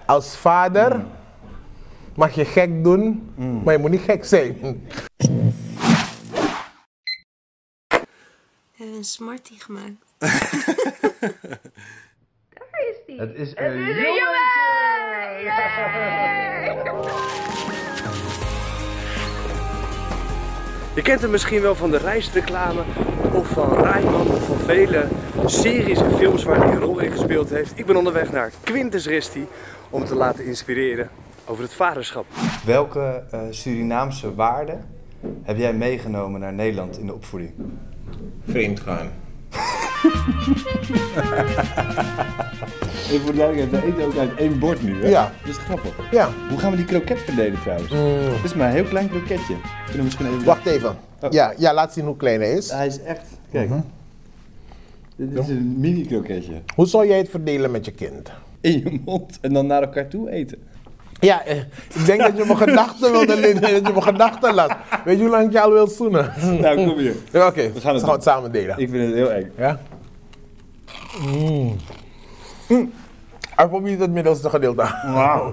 Als vader mag je gek doen, maar je moet niet gek zijn. We hebben een Smartie gemaakt. Daar is die. Het is een jongen! Je kent hem misschien wel van de reisreclame of van Rijman of van vele series en films waar hij een rol in gespeeld heeft. Ik ben onderweg naar Quintus Risti om te laten inspireren over het vaderschap. Welke Surinaamse waarden heb jij meegenomen naar Nederland in de opvoeding? Vreemd gaan. Even voor de duidelijkheid, we eten ook uit één bord nu, hè? Ja. Dat is grappig. Ja. Hoe gaan we die kroket verdelen trouwens? Het is maar een heel klein kroketje. Kunnen we misschien even... Wacht even. Oh. Ja, laat zien hoe klein hij is. Hij is echt... Kijk. Dit is een mini kroketje. Hoe zou jij het verdelen met je kind? In je mond en dan naar elkaar toe eten. Ja, ik denk dat je mijn gedachten wilde lezen, dat je mijn gedachten laat. Weet je hoe lang ik je al wil zoenen? Nou, kom hier. Ja, Oké, We gaan het samen delen. Ik vind het heel eng. Ja? Hij probeert het middelste gedeelte. Wauw.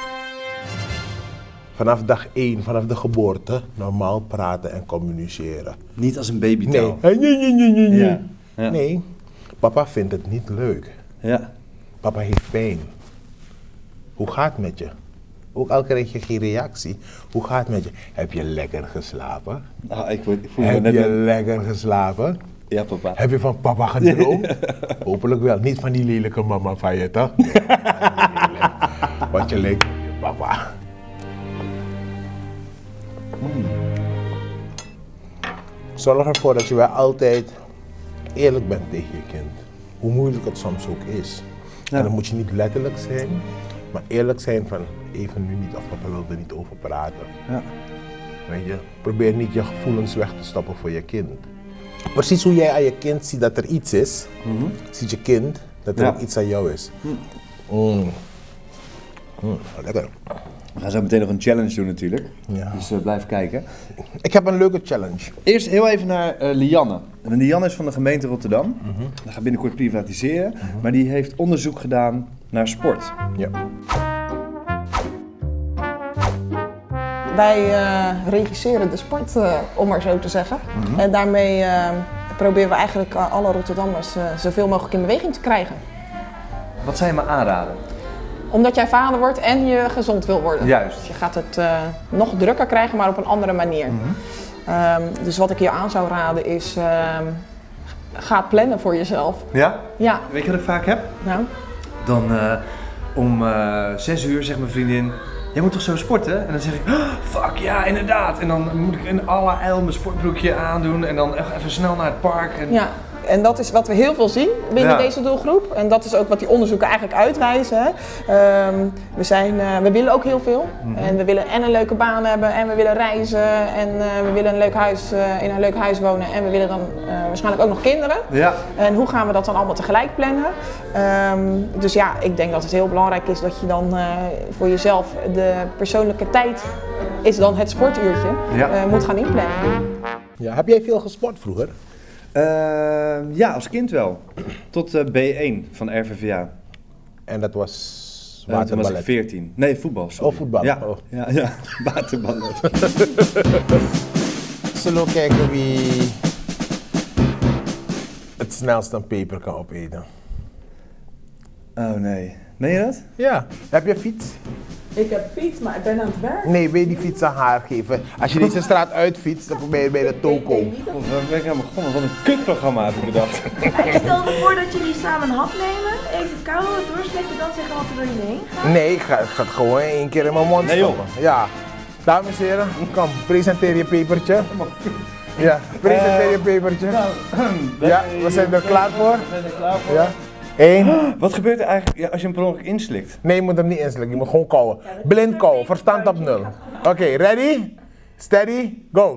Vanaf dag 1, vanaf de geboorte, normaal praten en communiceren. Niet als een babytaal. Nee. Ja. Ja. Nee, papa vindt het niet leuk. Ja. Papa heeft pijn. Hoe gaat het met je? Ook al krijg je geen reactie. Hoe gaat het met je? Heb je lekker geslapen? Nou, ik voel me Heb net... je lekker geslapen? Ja, papa. Heb je van papa gedroomd? Hopelijk wel. Niet van die lelijke mama van je, toch? Want je lijkt op je papa. Zorg ervoor dat je wel altijd eerlijk bent tegen je kind. Hoe moeilijk het soms ook is. Ja. En dan moet je niet letterlijk zijn, maar eerlijk zijn van even nu niet of papa wil er niet over praten. Ja. Weet je, probeer niet je gevoelens weg te stoppen voor je kind. Precies hoe jij aan je kind ziet dat er iets is, ziet je kind dat er ook iets aan jou is. Lekker. We gaan zo meteen nog een challenge doen natuurlijk. Ja. Dus blijf kijken. Ik heb een leuke challenge. Eerst heel even naar Lianne. En Lianne is van de gemeente Rotterdam. Dat gaat binnenkort privatiseren. Maar die heeft onderzoek gedaan naar sport. Ja. Wij regisseren de sport, om maar zo te zeggen. En daarmee proberen we eigenlijk alle Rotterdammers zoveel mogelijk in beweging te krijgen. Wat zou je me aanraden? Omdat jij vader wordt en je gezond wil worden. Juist. Dus je gaat het nog drukker krijgen, maar op een andere manier. Dus wat ik je aan zou raden is, ga plannen voor jezelf. Ja? Ja. Weet je wat ik vaak heb? Nou, Dan om 6 uur zegt mijn vriendin, jij moet toch zo sporten? En dan zeg ik, oh, fuck ja, inderdaad. En dan moet ik in alle eil mijn sportbroekje aandoen en dan even snel naar het park. En... ja. En dat is wat we heel veel zien binnen deze doelgroep. En dat is ook wat die onderzoeken eigenlijk uitwijzen. We willen ook heel veel. En we willen en een leuke baan hebben en we willen reizen. En we willen een leuk huis, in een leuk huis wonen. En we willen dan waarschijnlijk ook nog kinderen. Ja. En hoe gaan we dat dan allemaal tegelijk plannen? Dus ja, ik denk dat het heel belangrijk is dat je dan voor jezelf de persoonlijke tijd, is dan het sportuurtje, moet gaan inplannen. Ja, heb jij veel gesport vroeger? Ja, als kind wel. Tot B1 van RVVA. En dat was Toen was ik waterballet? 14. Nee, voetbal. Sorry. Oh, voetbal. Ja, Oh. ja, waterballet. Zullen we kijken wie het snelst een peper kan opeten? Oh nee. Meen je dat? Ja. Heb je fiets? Ik heb fiets, maar ik ben aan het werk. Nee, wil je die fiets aan haar geven? Als je deze straat uitfietst, dan ben je bij de toko. God, waar ben ik aan begonnen? Wat een kutprogramma heb ik bedacht. Stel je voor dat jullie samen een hap nemen, even kauwen, doorslikken, dan zeggen wat er door je heen gaat. Nee, ik ga het gewoon 1 keer in mijn mond Nee, joh. stoppen. Ja. Dames en heren, kom, presenteer je pepertje. Ja, presenteer je pepertje. Ja, we zijn er klaar voor. Ja. 1. Wat gebeurt er eigenlijk als je hem per ongeluk inslikt? Nee, je moet hem niet inslikken, je moet gewoon kauwen. Blind kauwen, verstand op 0. Oké, ready? Steady, go.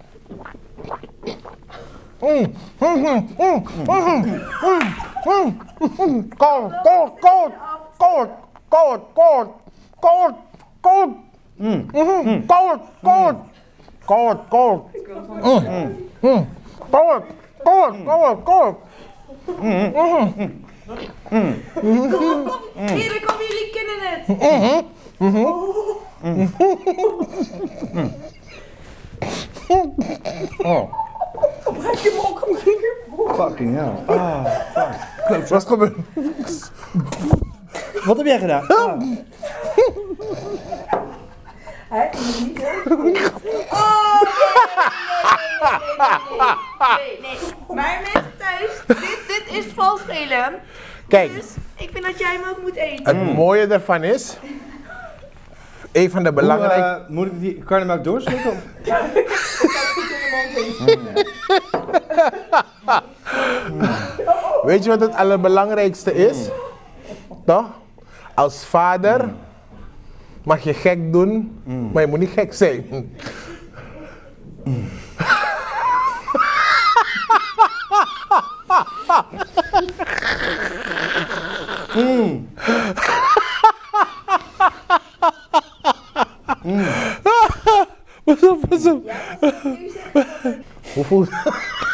Koud, koud, koud, koud, koud, koud, koud, koud. Koud, koud, koud, koud. Koud, koud, koud, koud. Heren, kom, jullie kennen het. Gebruik je mok, gebruik je mok. Fucking hell. Ah, fuck. Wat is gebeurd? Wat heb jij gedaan? Ah. Hij is niet Oh, nee. Maar mensen thuis, dit is vals spelen. Kijk. Dus ik vind dat jij hem ook moet eten. Het mooie ervan is, een van de belangrijke... Moet ik die karnemelk doorslikken? Weet je wat het allerbelangrijkste is? Toch? Als vader mag je gek doen, maar je moet niet gek zijn. Pas op. Hoe voelt het?